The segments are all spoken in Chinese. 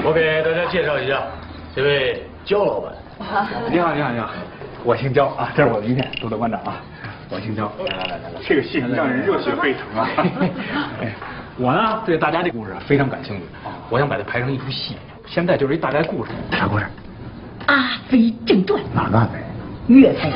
我给大家介绍一下，这位焦老板。 你好，我姓焦啊，这是我的名片，多多关照啊。我姓焦，来，这个戏让人热血沸腾啊！哎，我呢对大家这故事非常感兴趣，我想把它排成一出戏。现在就是一大概故事，啥故事？《 阿飞正传》。 哪个阿飞？ 岳飞。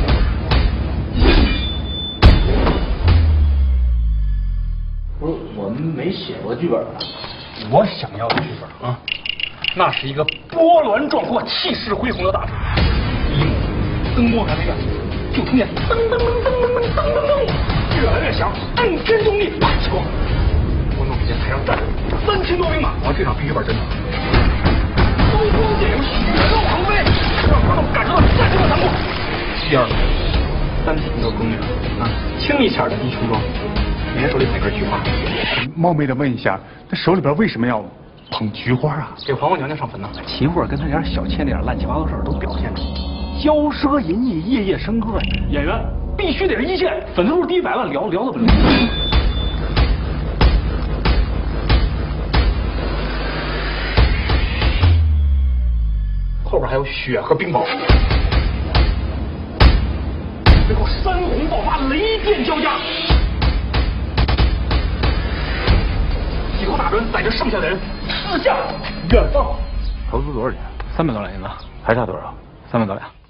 不是我们没写过剧本啊？我想要的剧本啊，那是一个波澜壮阔、气势恢宏的大片。一幕灯光还没亮，就听见噔噔噔噔噔噔噔噔，越来越响，暗天用力，啪起光。观众只见台上站着3000多兵马，这场必须玩真的。刀光剑影，血肉横飞，让观众感受到战争的残酷。第二幕，3000多宫女啊，清一色的衣裙装。每人手里捧根菊花。冒昧的问一下，他手里边为什么要捧菊花啊？这皇后娘娘上坟呢，秦桧跟他家小妾那点乱七八糟事儿都表现出，骄奢淫逸，夜夜笙歌呀。演员必须得是一线，粉丝数低100万，聊得不了。后边还有雪和冰雹，最后山洪爆发，雷电交加。几头大船载着剩下的人四下远方。投资多少钱？300多两银子，还差多少？300多两。